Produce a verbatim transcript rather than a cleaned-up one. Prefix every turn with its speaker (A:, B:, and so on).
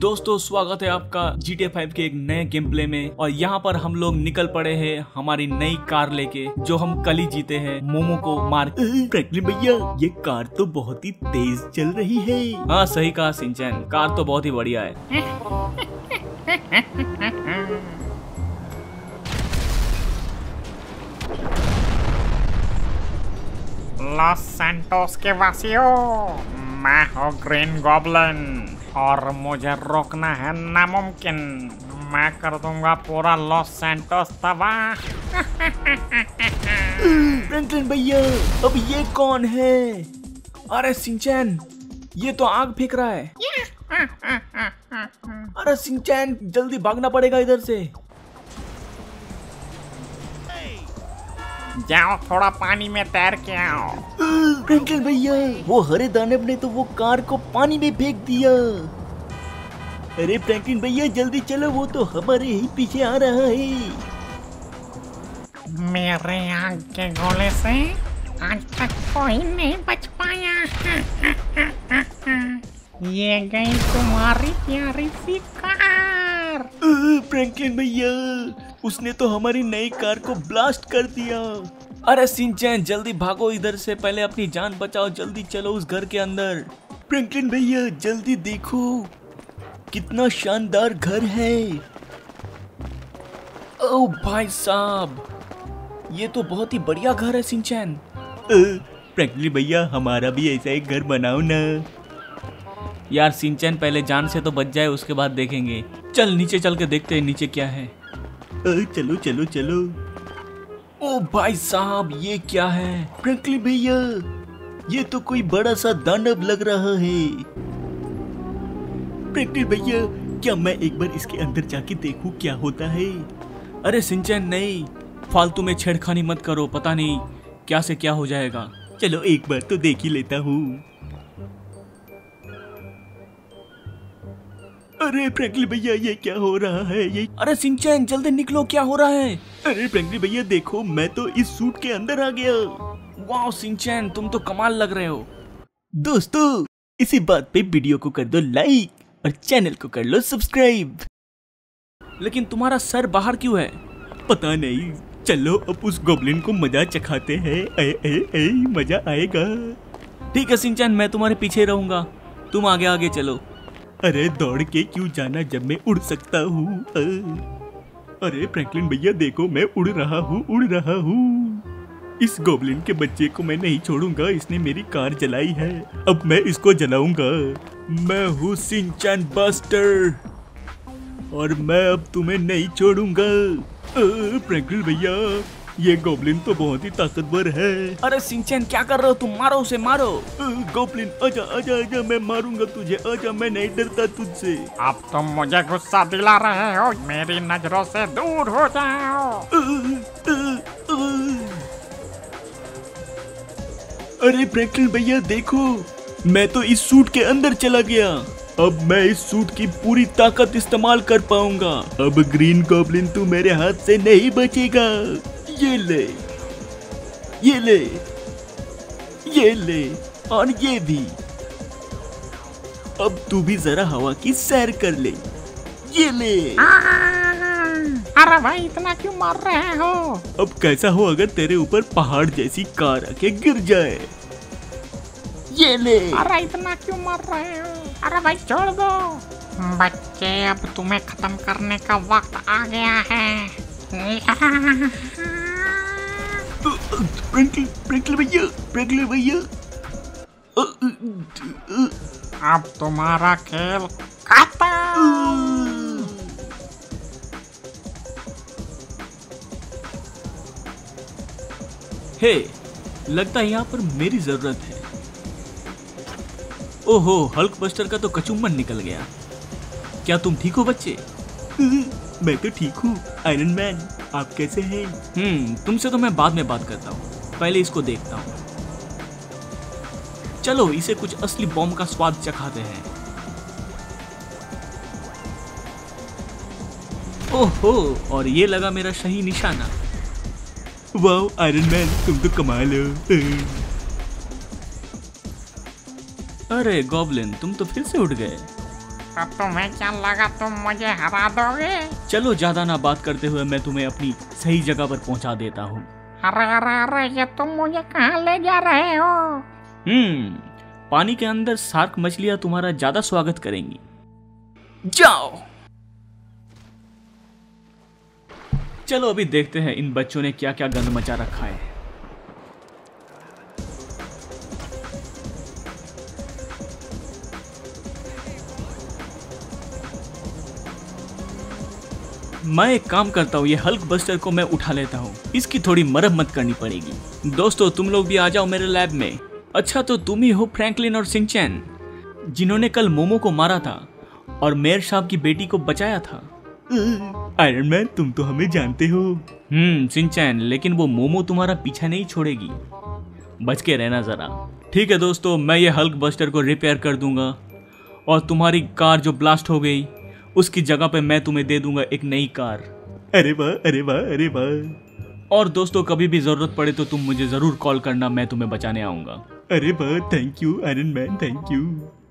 A: दोस्तों स्वागत है आपका जी टी ए फाइव के एक नए गेम प्ले में। और यहाँ पर हम लोग निकल पड़े हैं हमारी नई कार लेके, जो हम कल ही जीते हैं मोमो को मार।
B: फ्रैंकलिन भैया, ये कार तो बहुत ही तेज चल रही है।
A: हाँ सही कहा सिंचन, कार तो बहुत ही बढ़िया है।
C: लॉस सैंटोस के वासियों, मैं हूँ ग्रीन गॉब्लिन और मुझे रोकना है नामुमकिन। मैं कर दूंगा पूरा लॉस सैंटोस तबाह।
B: फ्रैंकलिन भैया, अब ये कौन है?
A: अरे सिंचन, ये तो आग फेंक रहा है।
B: अरे सिंचन, जल्दी भागना पड़ेगा इधर से।
C: जाओ थोड़ा पानी में तैर के आओ।
B: फ्रैंकलिन भैया, वो हरे दानव ने तो वो कार को पानी में फेंक दिया। अरे फ्रैंकलिन भैया जल्दी चलो, वो तो हमारे ही पीछे आ रहा है।
C: मेरे आग के गोले से आज तक कोई नहीं बच पाया। ये गई तुम्हारी प्यारी सी कार।
B: फ्रैंकलिन भैया, उसने तो हमारी नई कार को ब्लास्ट कर दिया।
A: अरे सिंचन जल्दी भागो इधर से, पहले अपनी जान बचाओ, जल्दी चलो उस घर के अंदर।
B: फ्रैंकलिन भैया जल्दी देखो, कितना शानदार घर है।
A: ओ भाई साहब, ये तो बहुत ही बढ़िया घर है सिंचन।
B: फ्रैंकलिन भैया, हमारा भी ऐसा एक घर बनाओ ना।
A: यार सिंचन, पहले जान से तो बच जाए, उसके बाद देखेंगे। चल नीचे चल के देखते हैं नीचे क्या है।
B: चलो चलो चलो।
A: ओ भाई साहब, ये क्या है?
B: फ्रैंकलिन भैया, ये तो कोई बड़ा सा दानव लग रहा है। फ्रैंकलिन भैया, क्या मैं एक बार इसके अंदर जाके देखूं क्या होता है?
A: अरे सिंचन नहीं, फालतू में छेड़खानी मत करो, पता नहीं क्या से क्या हो जाएगा।
B: चलो एक बार तो देख ही लेता हूँ। अरे फ्रैंकलिन भैया, ये क्या हो रहा है? ये
A: अरे सिंचन जल्दी निकलो, क्या हो रहा है?
B: अरे फ्रैंकलिन भैया देखो, मैं तो इस सूट के अंदर आ गया।
A: वाह सिंचन, तुम तो कमाल लग रहे हो।
B: दोस्तों, इसी बात पे वीडियो को कर दो लाइक और चैनल को कर लो सब्सक्राइब।
A: लेकिन तुम्हारा सर बाहर क्यों है?
B: पता नहीं, चलो अब उस गोब्लिन को मजा चखाते हैं। ए, ए, ए, मजा आएगा।
A: ठीक है सिंचन, मैं तुम्हारे पीछे रहूंगा, तुम आगे आगे चलो।
B: अरे दौड़ के क्यों जाना जब मैं उड़ सकता हूँ। अरे फ्रैंकलिन भैया देखो, मैं उड़ रहा हूँ उड़ रहा हूँ। इस गोब्लिन के बच्चे को मैं नहीं छोड़ूंगा, इसने मेरी कार जलाई है, अब मैं इसको जलाऊंगा। मैं हूँ सिंचन बस्टर और मैं अब तुम्हें नहीं छोड़ूंगा। फ्रैंकलिन भैया, ये गोब्लिन तो बहुत ही ताकतवर है।
A: अरे सिंचन क्या कर रहे हो तुम? मारो उसे, मारो।
B: गोब्लिन आजा आजा आजा, मैं मारूंगा तुझे, आजा, मैं नहीं डरता तुझसे।
C: अब तुम मुझे गुस्सा दिला रहे हो, मेरी नजरों से दूर हो जाओ।
B: अरे फ्रैंकलिन भैया देखो, मैं तो इस सूट के अंदर चला गया, अब मैं इस सूट की पूरी ताकत इस्तेमाल कर पाऊंगा। अब ग्रीन गॉब्लिन तू मेरे हाथ से नहीं बचेगा। ये ले, ये ले, ये ले और ये भी। अब तू भी जरा हवा की सैर कर ले। ये ले।
C: अरे भाई, इतना क्यों मार रहे हो?
B: अब कैसा हो अगर तेरे ऊपर पहाड़ जैसी कार आके गिर जाए। ये ले।
C: अरे इतना क्यों मार रहे हो? अरे भाई छोड़ दो। बच्चे, अब तुम्हें खत्म करने का वक्त आ गया है।
B: फ्रैंकलिन फ्रैंकलिन भैया, फ्रैंकलिन भैया,
C: अब तुम्हारा खेल खत्म।
A: हे, लगता है यहाँ पर मेरी जरूरत है। ओहो, हल्क बस्टर का तो कचुम्बन निकल गया। क्या तुम ठीक हो बच्चे?
B: मैं तो ठीक हूँ आयरन मैन, आप कैसे हैं?
A: हम्म तुमसे तो मैं बाद में बात करता हूँ, पहले इसको देखता हूँ। चलो इसे कुछ असली बॉम्ब का स्वाद चखाते हैं। ओहो, और ये लगा मेरा सही निशाना।
B: वाह आयरन मैन, तुम तो कमाल हो।
A: अरे गॉब्लिन, तुम तो फिर से उठ गए।
C: तो तुम्हें क्या लगा तुम मुझे हरा दोगे?
A: चलो ज्यादा ना बात करते हुए मैं तुम्हें अपनी सही जगह पर पहुंचा देता हूँ।
C: अरे अरे अरे ये तुम मुझे कहाँ ले जा रहे हो?
A: हम्म पानी के अंदर शार्क मछलियां तुम्हारा ज्यादा स्वागत करेंगी। जाओ। चलो अभी देखते हैं इन बच्चों ने क्या क्या गंद मचा रखा है। मैं एक काम करता हूँ, ये हल्क बस्टर को मैं उठा लेता हूँ, इसकी थोड़ी मरम्मत करनी पड़ेगी। दोस्तों तुम लोग भी आ जाओ मेरे लैब में। अच्छा तो तुम ही हो फ्रैंकलिन और सिंचैन जिन्होंने कल मोमो को मारा था और मेयर साहब की बेटी को बचाया था।
B: आयरन मैन तुम तो हमें जानते हो।
A: हम्म सिंचैन, लेकिन वो मोमो तुम्हारा पीछा नहीं छोड़ेगी, बच के रहना जरा। ठीक है दोस्तों, मैं ये हल्क बस्टर को रिपेयर कर दूंगा और तुम्हारी कार जो ब्लास्ट हो गई उसकी जगह पे मैं तुम्हें दे दूंगा एक नई कार।
B: अरे वाह अरे वाह अरे वाह।
A: और दोस्तों कभी भी जरूरत पड़े तो तुम मुझे जरूर कॉल करना, मैं तुम्हें बचाने आऊंगा।
B: अरे वाह, thank you iron man, thank you.